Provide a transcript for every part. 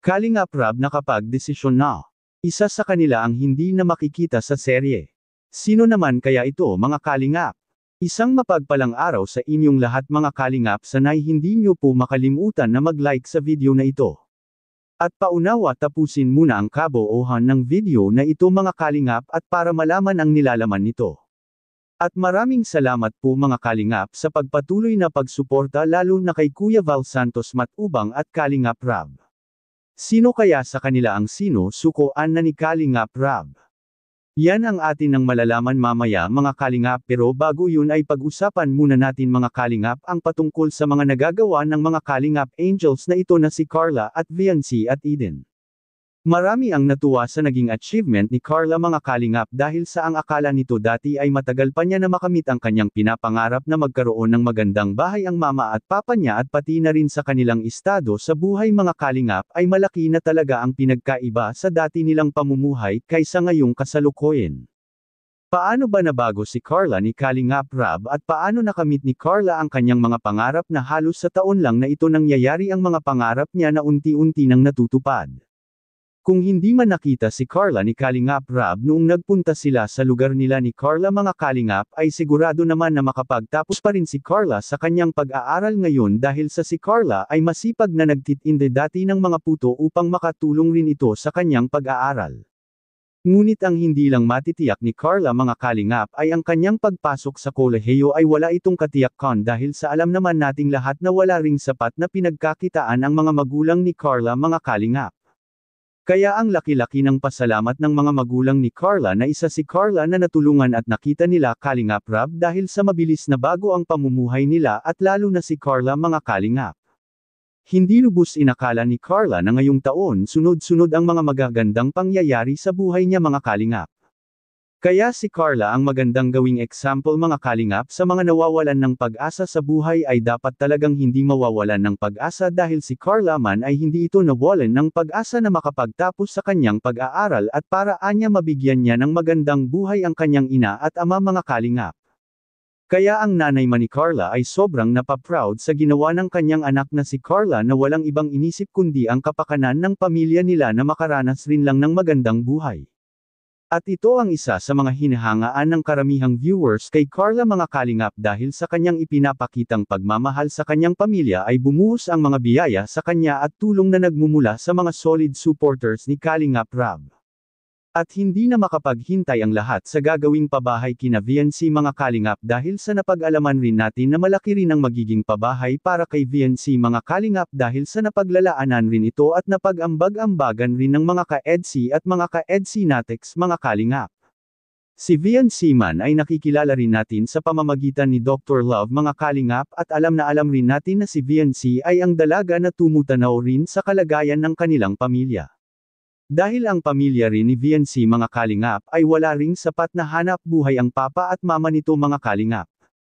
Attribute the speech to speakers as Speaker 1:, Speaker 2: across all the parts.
Speaker 1: Kalingap Rab nakapag-desisyon na. Isa sa kanila ang hindi na makikita sa serye. Sino naman kaya ito mga kalingap? Isang mapagpalang araw sa inyong lahat mga kalingap, sanay hindi nyo po makalimutan na mag-like sa video na ito. At paunawa tapusin muna ang kabuuan ng video na ito mga kalingap at para malaman ang nilalaman nito. At maraming salamat po mga kalingap sa pagpatuloy na pagsuporta lalo na kay Kuya Val Santos Matubang at Kalingap Rab. Sino kaya sa kanila ang sinusukuan na ni Kalingap Rab? Yan ang atin ang malalaman mamaya mga kalingap, pero bago yun ay pag-usapan muna natin mga kalingap ang patungkol sa mga nagagawa ng mga Kalingap Angels na ito na si Carla at Viancy at Eden. Marami ang natuwa sa naging achievement ni Carla mga kalingap dahil sa ang akala nito dati ay matagal pa niya na makamit ang kanyang pinapangarap na magkaroon ng magandang bahay ang mama at papa niya at pati na rin sa kanilang estado sa buhay mga kalingap ay malaki na talaga ang pinagkaiba sa dati nilang pamumuhay kaysa ngayong kasalukuyan. Paano ba nabago si Carla ni Kalingap Rab at paano nakamit ni Carla ang kanyang mga pangarap na halos sa taon lang na ito nangyayari ang mga pangarap niya na unti-unti nang natutupad? Kung hindi man nakita si Carla ni Kalingap Rab noong nagpunta sila sa lugar nila ni Carla mga kalingap ay sigurado naman na makapagtapos pa rin si Carla sa kanyang pag-aaral ngayon dahil sa si Carla ay masipag na nagtitinde dati ng mga puto upang makatulong rin ito sa kanyang pag-aaral. Ngunit ang hindi lang matitiyak ni Carla mga kalingap ay ang kanyang pagpasok sa kolehiyo ay wala itong katiyakan dahil sa alam naman nating lahat na wala ring sapat na pinagkakitaan ang mga magulang ni Carla mga kalingap. Kaya ang laki-laki ng pasalamat ng mga magulang ni Carla na isa si Carla na natulungan at nakita nila Kalingap Rab dahil sa mabilis na bago ang pamumuhay nila at lalo na si Carla mga kalingap. Hindi lubos inakala ni Carla na ngayong taon sunod-sunod ang mga magagandang pangyayari sa buhay niya mga kalingap. Kaya si Carla ang magandang gawing example mga kalingap sa mga nawawalan ng pag-asa sa buhay ay dapat talagang hindi mawawalan ng pag-asa dahil si Carla man ay hindi ito nawalan ng pag-asa na makapagtapos sa kanyang pag-aaral at para anya mabigyan niya ng magandang buhay ang kanyang ina at ama mga kalingap. Kaya ang nanay man ni Carla ay sobrang napaproud sa ginawa ng kanyang anak na si Carla na walang ibang inisip kundi ang kapakanan ng pamilya nila na makaranas rin lang ng magandang buhay. At ito ang isa sa mga hinahangaan ng karamihang viewers kay Carla mga kalingap dahil sa kanyang ipinapakitang pagmamahal sa kanyang pamilya ay bumuhos ang mga biyaya sa kanya at tulong na nagmumula sa mga solid supporters ni Kalingap Rab. At hindi na makapaghintay ang lahat sa gagawing pabahay kina Viancy mga kalingap dahil sa napag-alaman rin natin na malaki rin ang magiging pabahay para kay Viancy mga kalingap dahil sa napaglalaanan rin ito at napag-ambag-ambagan rin ng mga ka-EDSI at mga ka-EDSI Natex mga kalingap. Si Viancy man ay nakikilala rin natin sa pamamagitan ni Dr. Love mga kalingap at alam na alam rin natin na si Viancy ay ang dalaga na tumutanaw rin sa kalagayan ng kanilang pamilya. Dahil ang pamilya rin ni Viancy mga kalingap ay wala ring sapat na hanap buhay ang papa at mama nito mga kalingap.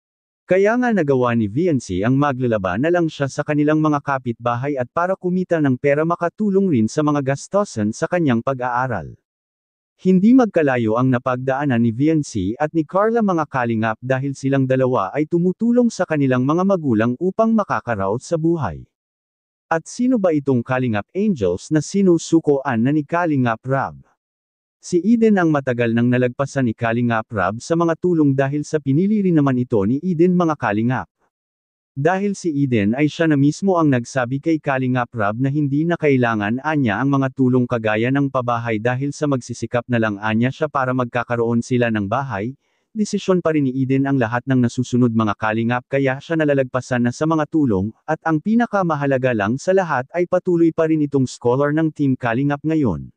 Speaker 1: Kaya nga nagawa ni Viancy ang maglalaba na lang siya sa kanilang mga kapitbahay at para kumita ng pera makatulong rin sa mga gastosan sa kanyang pag-aaral. Hindi magkalayo ang napagdaanan ni Viancy at ni Carla mga kalingap dahil silang dalawa ay tumutulong sa kanilang mga magulang upang makakaraos sa buhay. At sino ba itong Kalingap Angels na sinusukuan na ni Kalingap Rab? Si Eden ang matagal nang nalagpasan ni Kalingap Rab sa mga tulong dahil sa pinili rin naman ito ni Eden mga kalingap. Dahil si Eden ay siya na mismo ang nagsabi kay Kalingap Rab na hindi na kailangan anya ang mga tulong kagaya ng pabahay dahil sa magsisikap na lang anya siya para magkakaroon sila ng bahay. Desisyon pa rin ni Eden ang lahat ng nasusunod mga kalingap kaya siya nalalagpasan na sa mga tulong, at ang pinakamahalaga lang sa lahat ay patuloy pa rin itong scholar ng Team Kalingap ngayon.